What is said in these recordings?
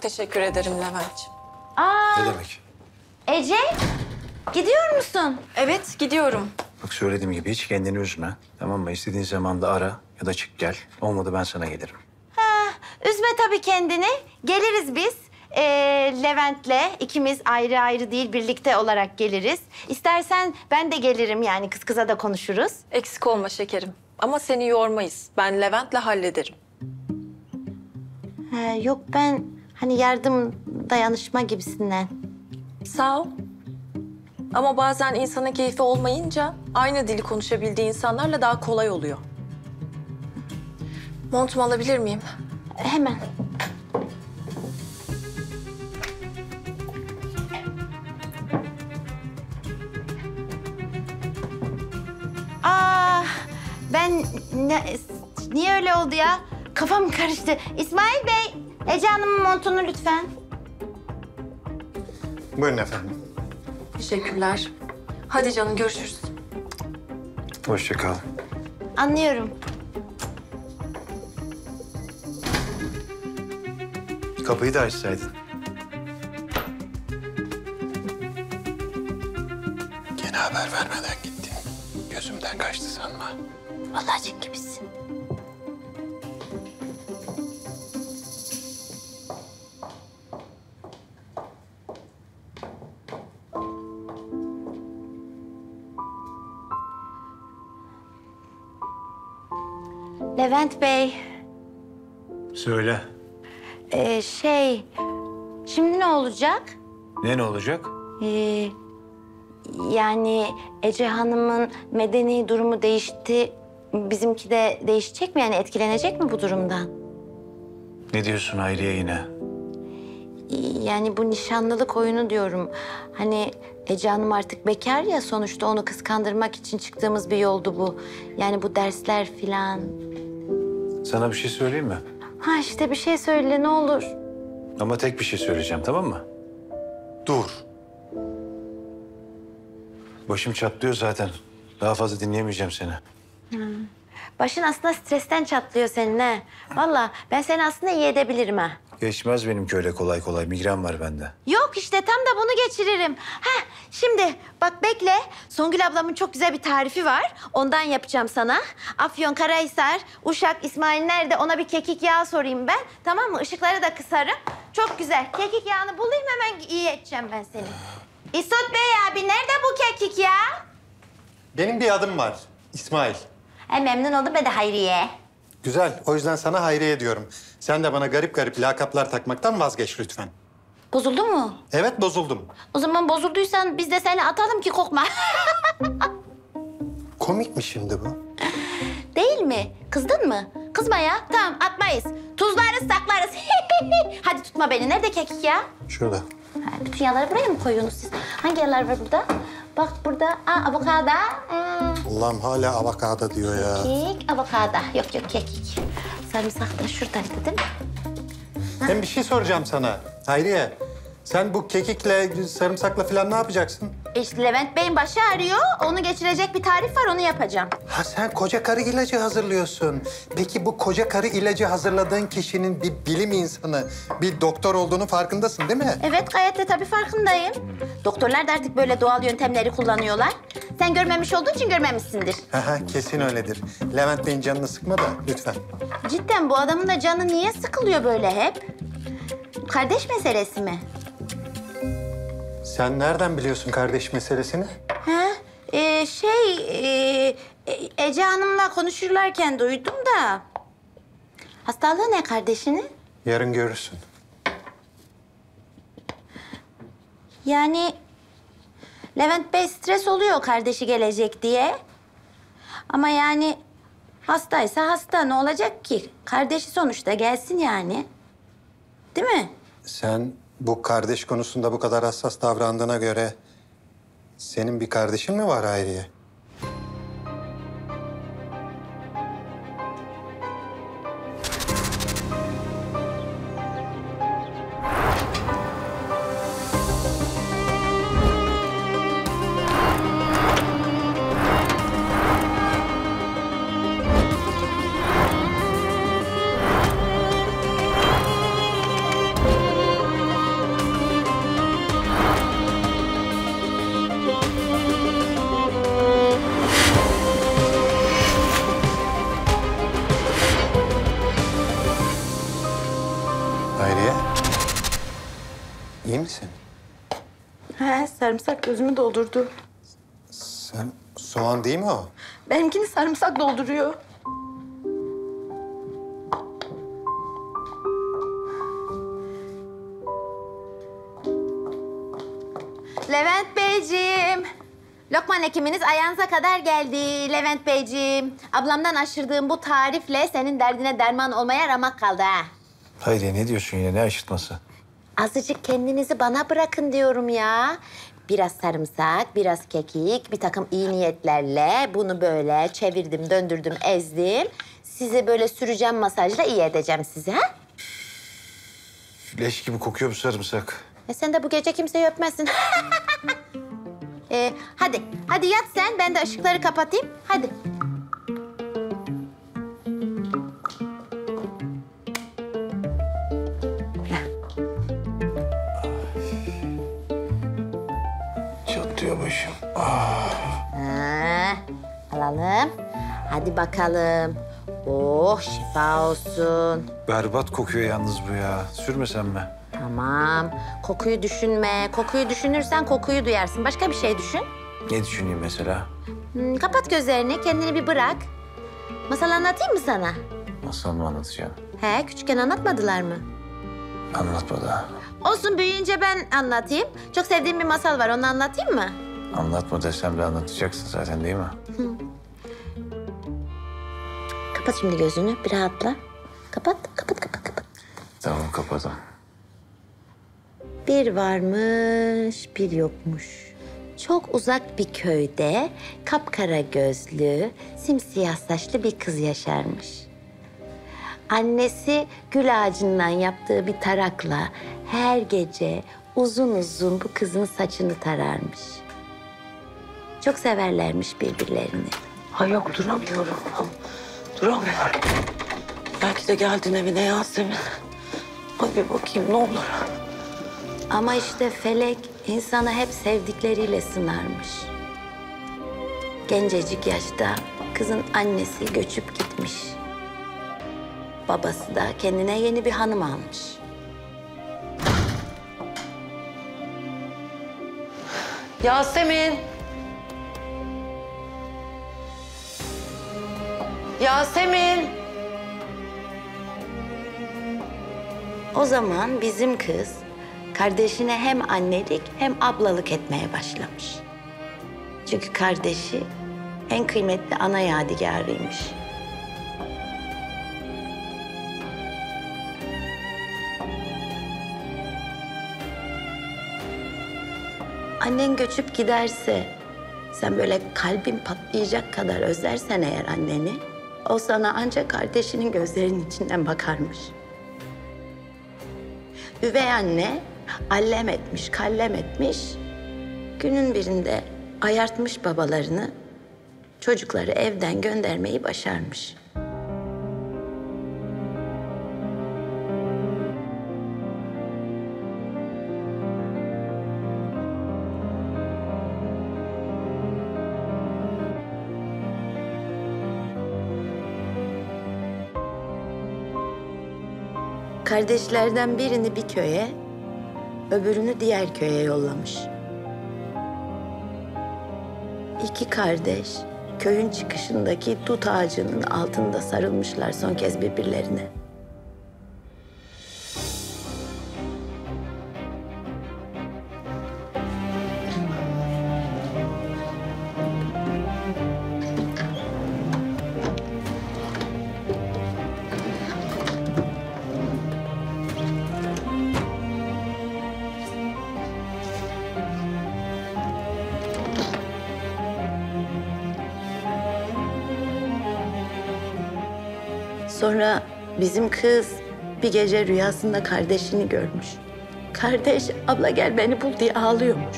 Çok teşekkür ederim Levent'ciğim. Ne demek? Ece, gidiyor musun? Evet, gidiyorum. Bak söylediğim gibi hiç kendini üzme. Tamam mı? İstediğin zaman da ara ya da çık gel. Olmadı ben sana gelirim. Üzme tabii kendini. Geliriz biz. Levent'le ikimiz ayrı ayrı değil, birlikte olarak geliriz. İstersen ben de gelirim yani kız kıza da konuşuruz. Eksik olma şekerim. Ama seni yormayız. Ben Levent'le hallederim. Yok ben hani yardım, dayanışma gibisinden. Sağ ol. Ama bazen insanın keyfi olmayınca aynı dili konuşabildiği insanlarla daha kolay oluyor. Montumu alabilir miyim? Hemen. Ben niye öyle oldu ya? Kafam karıştı. İsmail Bey, Ece Hanım'ın montunu lütfen. Buyurun efendim. Teşekkürler. Hadi canım, görüşürüz. Hoşça kal. Anlıyorum. Kapıyı da açsaydın. Gene haber vermeden gittin. Gözümden kaçtı sanma. Vallahi cin gibisin. Levent Bey, Söyle. Şimdi ne olacak? Ne olacak? Yani Ece Hanım'ın medeni durumu değişti. Bizimki de değişecek mi? Yani etkilenecek mi bu durumdan? Ne diyorsun Hayriye yine? Yani bu nişanlılık oyunu diyorum. Hani Ece Hanım artık bekar ya, sonuçta onu kıskandırmak için çıktığımız bir yoldu bu. Yani bu dersler filan. Sana bir şey söyleyeyim mi? Ha işte bir şey söyle ne olur. Ama tek bir şey söyleyeceğim, tamam mı? Dur. Başım çatlıyor zaten. Daha fazla dinleyemeyeceğim seni. Başın aslında stresten çatlıyor senin ha. Vallahi ben seni aslında iyi edebilirim ha. Geçmez benimki öyle kolay kolay. Migren var bende. Yok işte tam da bunu geçiririm. Şimdi bak bekle. Songül ablamın çok güzel bir tarifi var. Ondan yapacağım sana. Afyonkarahisar, Uşak, İsmail nerede? Ona bir kekik yağı sorayım ben. Tamam mı? Işıkları da kısarım. Çok güzel. Kekik yağını bulayım hemen iyi edeceğim ben seni. İsot Bey abi nerede bu kekik ya? Benim bir adım var. İsmail. Memnun oldum ben de Hayriye. Güzel. O yüzden sana Hayriye diyorum. Sen de bana garip garip lakaplar takmaktan vazgeç lütfen. Bozuldu mu? Evet, bozuldum. O zaman bozulduysan biz de seni atalım ki kokma. Komik mi şimdi bu? Değil mi? Kızdın mı? Kızma ya. Tamam atmayız. Tuzlarız saklarız. Hadi tutma beni. Nerede kekik ya? Şurada. Bütün yağları buraya mı koyuyorsunuz siz? Hangi yağlar var burada? Bak burada avokado. Allah'ım hala avokado diyor ya. Kekik, avokado. Yok kekik. Sarımsak da şuradaydı değil mi? Hem bir şey soracağım sana. Hayriye, sen bu kekikle, sarımsakla falan ne yapacaksın? İşte Levent Bey'in başı ağrıyor. Onu geçirecek bir tarif var, onu yapacağım. Ha, sen koca karı ilacı hazırlıyorsun. Peki bu koca karı ilacı hazırladığın kişinin bir bilim insanı, bir doktor olduğunu farkındasın değil mi? Evet, gayet de tabii farkındayım. Doktorlar da artık böyle doğal yöntemleri kullanıyorlar. Sen görmemiş olduğun için görmemişsindir. Kesin öyledir. Levent Bey'in canını sıkma da lütfen. Cidden bu adamın da canı niye sıkılıyor böyle hep? Kardeş meselesi mi? Sen nereden biliyorsun kardeş meselesini? Ece Hanım'la konuşurlarken duydum da. Hastalığı ne kardeşinin? Yarın görürsün. Yani Levent Bey stres oluyor kardeşi gelecek diye. Ama yani hastaysa hasta, ne olacak ki? Kardeşi sonuçta gelsin yani. Değil mi? Sen bu kardeş konusunda bu kadar hassas davrandığına göre senin bir kardeşin mi var Hayriye? İyi misin? He, sarımsak gözümü doldurdu. Sen soğan değil mi o? Benimkini sarımsak dolduruyor. Levent Beyciğim. Lokman hekiminiz ayağınıza kadar geldi Levent Beyciğim. Ablamdan aşırdığım bu tarifle senin derdine derman olmaya ramak kaldı ha. Hayriye ne diyorsun yine? Ne aşırtması? Azıcık kendinizi bana bırakın diyorum ya. Biraz sarımsak, biraz kekik, bir takım iyi niyetlerle bunu böyle çevirdim, döndürdüm, ezdim. Size böyle süreceğim masajla iyi edeceğim sizi ha. Leş gibi kokuyor bu sarımsak. Sen de bu gece kimseyi öpmezsin. Hadi yat sen, ben de ışıkları kapatayım. Hadi. Çatlıyor başım. Ha, alalım. Hadi bakalım. Oh, şifa olsun. Berbat kokuyor yalnız bu ya. Sürmesem mi? Tamam. Kokuyu düşünme. Kokuyu düşünürsen kokuyu duyarsın. Başka bir şey düşün. Ne düşüneyim mesela? Kapat gözlerini, kendini bir bırak. Masal anlatayım mı sana? Masal mı anlatacağım? He, küçükken anlatmadılar mı? Anlatma da. Olsun, büyüyünce ben anlatayım. Çok sevdiğim bir masal var, onu anlatayım mı? Anlatma desem de anlatacaksın zaten değil mi? Kapat şimdi gözünü, bir rahatla. Kapat. Tamam kapadım. Bir varmış, bir yokmuş. Çok uzak bir köyde kapkara gözlü, simsiyah saçlı bir kız yaşarmış. Annesi gül ağacından yaptığı bir tarakla her gece uzun uzun bu kızın saçını tararmış. Çok severlermiş birbirlerini. Ay yok, duramıyorum. Duramıyorum. Belki de geldin evine Yasemin. Ay bir bakayım ne olur. Ama işte felek insanı hep sevdikleriyle sınarmış. Gencecik yaşta kızın annesi göçüp gitmiş. Babası da kendine yeni bir hanım almış. Yasemin. Yasemin. O zaman bizim kız kardeşine hem annelik hem ablalık etmeye başlamış. Çünkü kardeşi en kıymetli ana yadigarıymış. Annen göçüp giderse, sen böyle kalbin patlayacak kadar özlersen eğer anneni, o sana ancak kardeşinin gözlerinin içinden bakarmış. Üvey anne allem etmiş, kallem etmiş. Günün birinde ayartmış babalarını, çocukları evden göndermeyi başarmış. Kardeşlerden birini bir köye, öbürünü diğer köye yollamış. İki kardeş köyün çıkışındaki dut ağacının altında sarılmışlar son kez birbirlerine. Sonra bizim kız bir gece rüyasında kardeşini görmüş. Kardeş, abla gel beni bul diye ağlıyormuş.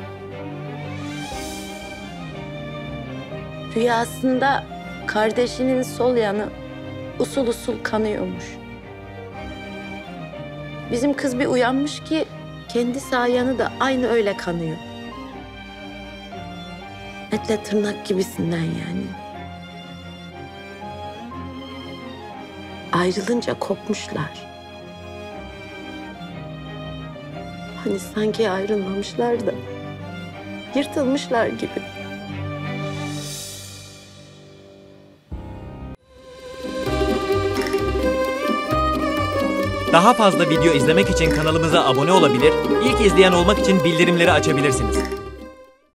Rüyasında kardeşinin sol yanı usul usul kanıyormuş. Bizim kız bir uyanmış ki kendi sağ yanı da aynı öyle kanıyor. Etle tırnak gibisinden yani. Ayrılınca kopmuşlar. Hani sanki ayrılmamışlar da yırtılmışlar gibi. Daha fazla video izlemek için kanalımıza abone olabilir, ilk izleyen olmak için bildirimleri açabilirsiniz.